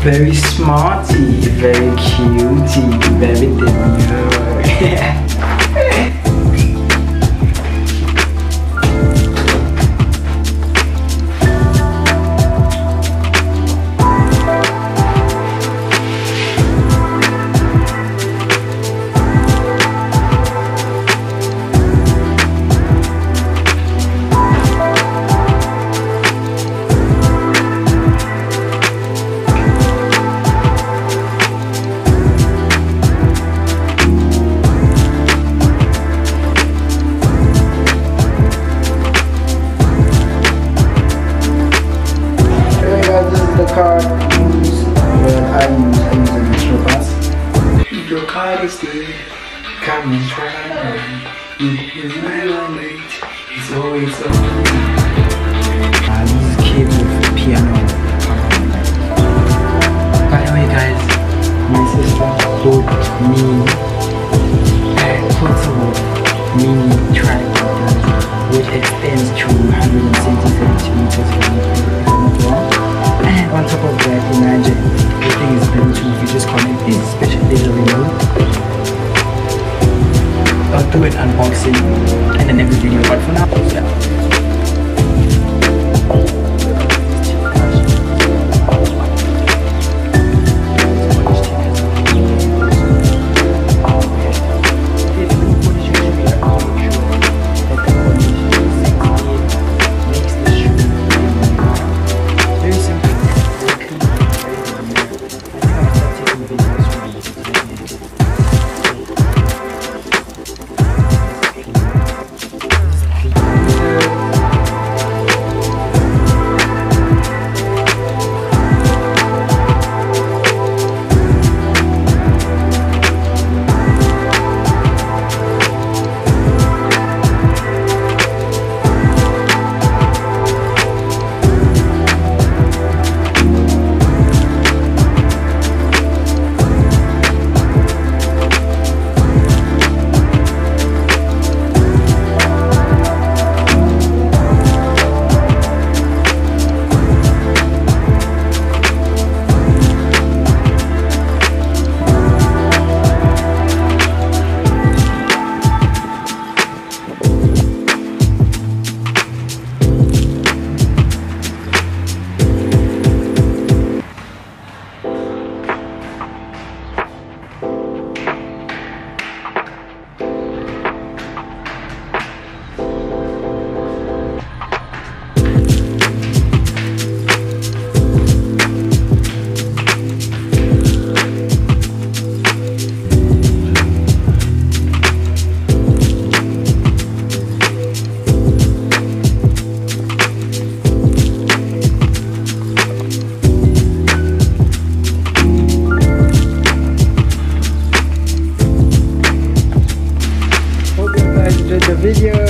Very smarty, very cutie, very demure. Car I use a metro bus. Your car is there, come and try. It's never late, it's always on. This is cable for piano. By the way guys, my sister bought me a portable mini tripod which extends to 170 centimeters. And on top of that, imagine everything is Bluetooth. You just connect this, especially the remote. I'll do an unboxing and then every video, but for now, yeah. Video